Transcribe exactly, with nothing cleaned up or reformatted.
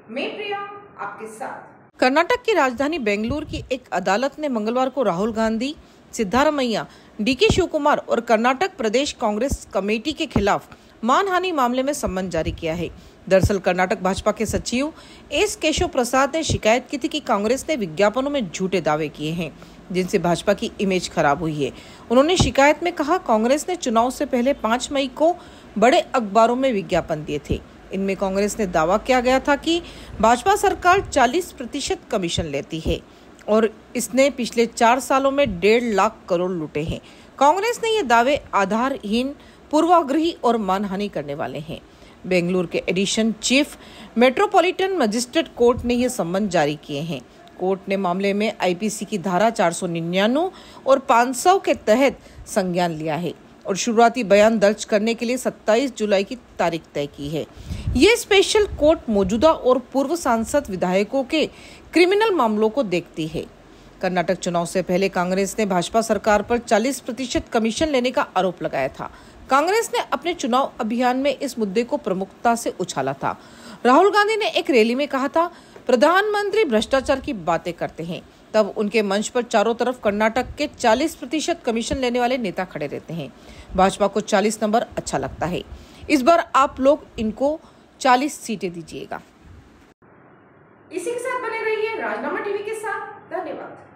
मैं प्रिया आपके साथ। कर्नाटक की राजधानी बेंगलुरु की एक अदालत ने मंगलवार को राहुल गांधी, सिद्धारमैया, डीके शिवकुमार और कर्नाटक प्रदेश कांग्रेस कमेटी के खिलाफ मानहानि मामले में सम्मन जारी किया है। दरअसल कर्नाटक भाजपा के सचिव एस केशव प्रसाद ने शिकायत की थी कि कांग्रेस ने विज्ञापनों में झूठे दावे किए हैं, जिनसे भाजपा की इमेज खराब हुई है। उन्होंने शिकायत में कहा, कांग्रेस ने चुनाव से पहले पाँच मई को बड़े अखबारों में विज्ञापन दिए थे। इनमें कांग्रेस ने दावा किया गया था कि भाजपा सरकार चालीस प्रतिशत कमीशन लेती है और इसने पिछले चार सालों में डेढ़ लाख करोड़ लूटे हैं। कांग्रेस ने ये दावे आधारहीन, पूर्वाग्रही और मानहानि करने वाले हैं। बेंगलुरु के addition chief metropolitan magistrate court ने ये सम्मन जारी किए हैं। कोर्ट ने मामले में आईपीसी की धारा चार सौ निन्यानवे और पाँच सौ के तहत संज्ञान लिया है और शुरुआती बयान दर्ज करने के लिए सत्ताईस जुलाई की तारीख तय की है। ये स्पेशल कोर्ट मौजूदा और पूर्व सांसद विधायकों के क्रिमिनल मामलों को देखती है। कर्नाटक चुनाव से पहले कांग्रेस ने भाजपा सरकार पर चालीस प्रतिशत कमीशन लेने का आरोप लगाया था। कांग्रेस ने अपने चुनाव अभियान में इस मुद्दे को प्रमुखता से उछाला था। राहुल गांधी ने एक रैली में कहा था, प्रधानमंत्री भ्रष्टाचार की बातें करते हैं। तब उनके मंच पर चारों तरफ कर्नाटक के चालीस प्रतिशत कमीशन लेने वाले नेता खड़े रहते हैं। भाजपा को चालीस नंबर अच्छा लगता है। इस बार आप लोग इनको चालीस सीटें दीजिएगा। इसी के साथ बने रहिए राजनामा टीवी के साथ। धन्यवाद।